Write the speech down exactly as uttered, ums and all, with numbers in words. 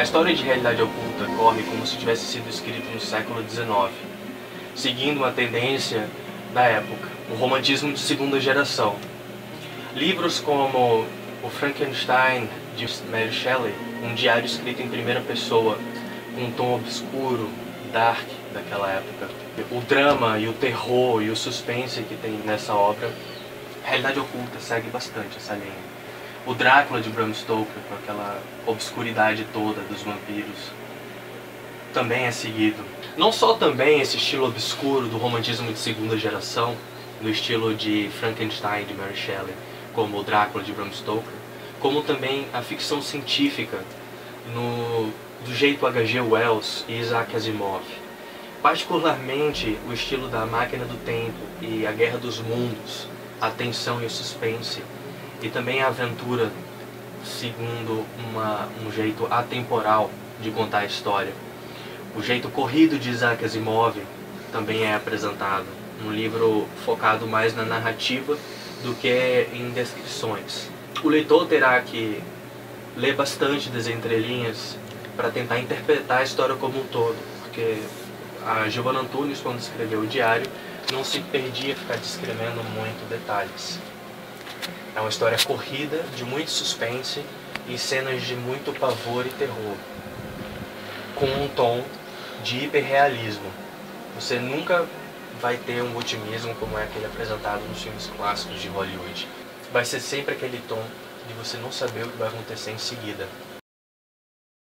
A história de Realidade Oculta corre como se tivesse sido escrita no século dezenove, seguindo uma tendência da época, o romantismo de segunda geração. Livros como o Frankenstein, de Mary Shelley, um diário escrito em primeira pessoa, com um tom obscuro, dark daquela época. O drama e o terror e o suspense que tem nessa obra, Realidade Oculta segue bastante essa linha. O Drácula de Bram Stoker, com aquela obscuridade toda dos vampiros, também é seguido. Não só também esse estilo obscuro do romantismo de segunda geração, no estilo de Frankenstein de Mary Shelley, como o Drácula de Bram Stoker, como também a ficção científica no, do jeito H G Wells e Isaac Asimov. Particularmente o estilo da Máquina do Tempo e A Guerra dos Mundos, a tensão e o suspense, e também a aventura segundo uma, um jeito atemporal de contar a história. O jeito corrido de Isaac Asimov também é apresentado, um livro focado mais na narrativa do que em descrições. O leitor terá que ler bastante das entrelinhas para tentar interpretar a história como um todo, porque a Giovanna Antunes, quando escreveu o diário, não se perdia ficar descrevendo muito detalhes. É uma história corrida, de muito suspense e cenas de muito pavor e terror, com um tom de hiperrealismo. Você nunca vai ter um otimismo como é aquele apresentado nos filmes clássicos de Hollywood. Vai ser sempre aquele tom de você não saber o que vai acontecer em seguida.